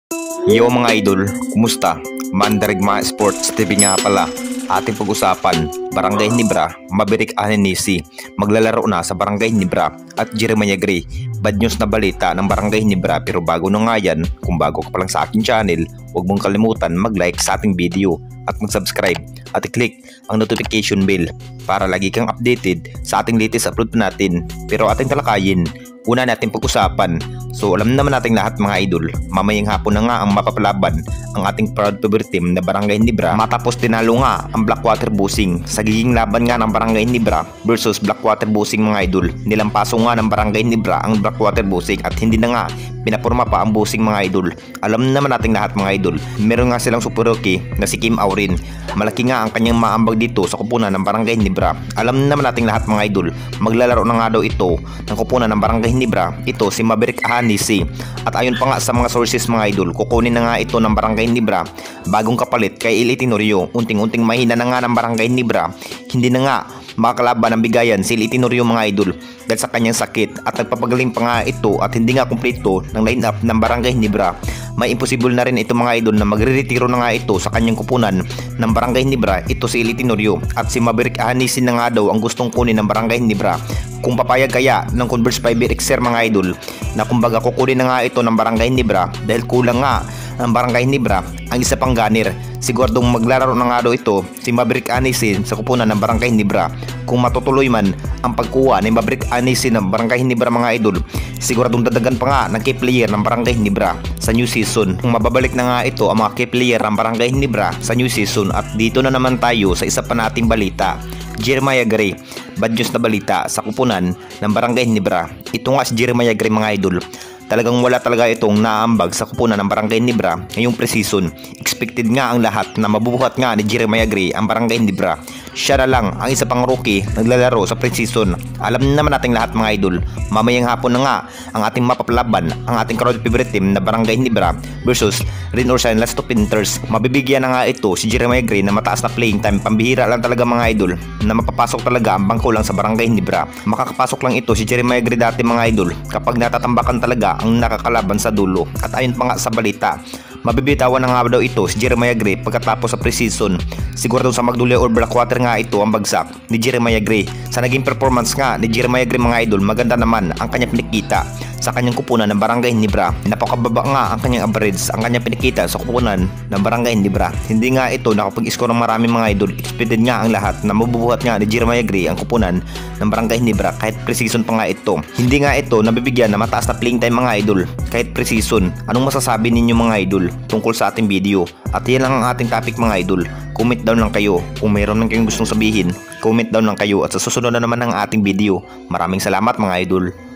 Yo mga idol, kumusta? Mandarigma Sports TV nga pala. Ating pag-usapan, Barangay Ginebra, Maverick Aninisi, maglalaro na sa Barangay Ginebra at Jeremiah Gray. Bad news na balita ng Barangay Ginebra, pero bago na nga yan, kung bago ka pa lang sa aking channel, huwag mong kalimutan mag-like sa ating video at mag-subscribe at i-click ang notification bell para lagi kang updated sa ating latest upload natin. Pero ating talakayin, una natin pag-usapan. So alam naman nating lahat mga idol, mamayang hapon na nga ang mapapalaban ang ating proud favorite team na Barangay Ginebra matapos tinalo nga ang Blackwater Busing sa giging laban nga ng Barangay Ginebra versus Blackwater Busing mga idol. Nilampaso nga ng Barangay Ginebra ang Blackwater Busing at hindi na nga pinapurma pa ang Busing mga idol. Alam naman nating lahat mga idol, meron nga silang super rookie na si Kim Aurin. Malaki nga ang kanyang maambag dito sa kupunan ng Barangay Ginebra. Alam naman nating lahat mga idol, maglalaro na nga daw ito ng kupunan ng Barangay Ginebra, ito si Maverick Aninisi. At ayon pa nga sa mga sources mga idol, kukunin na nga ito ng Barangay Ginebra bagong kapalit kay Eli Tenorio. Unting-unting mahina na nga ng Barangay Ginebra, hindi na nga makakalaban ng bigayan si Eli Tenorio mga idol dahil sa kanyang sakit, at nagpapagaling pa nga ito at hindi nga kumpleto ng lineup ng Barangay Ginebra. May imposible na rin ito mga idol na magre-retiro na nga ito sa kanyang kupunan ng Barangay Ginebra, ito si Eli Tenorio, at si Maverick Aninisi na nga daw ang gustong kunin ng Barangay Ginebra. Kung papayag kaya ng Converse 5 Xer mga idol na kumbaga kukunin na nga ito ng Barangay Ginebra dahil kulang nga ng Barangay Ginebra ang isa pang gunner. Siguradong maglalaro na nga daw ito si Maverick Aninisi sa kupunan ng Barangay Ginebra. Kung matutuloy man ang pagkuha ni Maverick Aninisi ng Barangay Ginebra mga idol, siguradong dadagan pa nga ng key player ng Barangay Ginebra sa new season. Kung mababalik na nga ito ang mga key player ng Barangay Ginebra sa new season. At dito na naman tayo sa isa pa nating balita, Jeremiah Gray. Bad news na balita sa kupunan ng Barangay Ginebra. Ito nga si Jeremiah Gray mga idol, talagang wala talaga itong naambag sa kupunan ng Barangay Ginebra ngayong pre-season. Expected nga ang lahat na mabubuhat nga ni Jeremiah Gray ang Barangay Ginebra. Siya na lang ang isa pang rookie naglalaro sa pre-season. Alam naman nating lahat mga idol, mamayang hapon na nga ang ating mapapalaban, ang ating crowd favorite team na Barangay Ginebra versus Rin Orsan Last of Panthers. Mabibigyan na nga ito si Jeremiah Gray na mataas na playing time. Pambihira lang talaga mga idol na mapapasok talaga ang bangko lang sa Barangay Ginebra. Makakapasok lang ito si Jeremiah Gray dati mga idol kapag natatambakan talaga ang nakakalaban sa dulo. At ayon pa nga sa balita, mabibitawan na nga daw ito si Jeremiah Gray pagkatapos sa pre-season. Siguro sa Magdulay or Blackwater nga ito ang bagsak ni Jeremiah Gray. Sa naging performance nga ni Jeremiah Gray mga idol, maganda naman ang kanyang pinikita sa kanyang kupunan ng Barangay Ginebra. Napakababa nga ang kanyang average, ang kanyang pinikita sa kupunan ng Barangay Ginebra. Hindi nga ito nakapag-score ng maraming mga idol. Expected nga ang lahat na mabubuhat nga ni Jeremiah Gray ang kupunan ng Barangay Ginebra kahit pre-season pa nga ito. Hindi nga ito nabibigyan na mataas na playing time mga idol kahit pre-season. Anong masasabi ninyo mga idol tungkol sa ating video? At yan lang ang ating topic mga idol. Comment down lang kayo kung mayroon lang kayong gustong sabihin. Comment down lang kayo at sa susunod na naman ng ating video. Maraming salamat mga idol.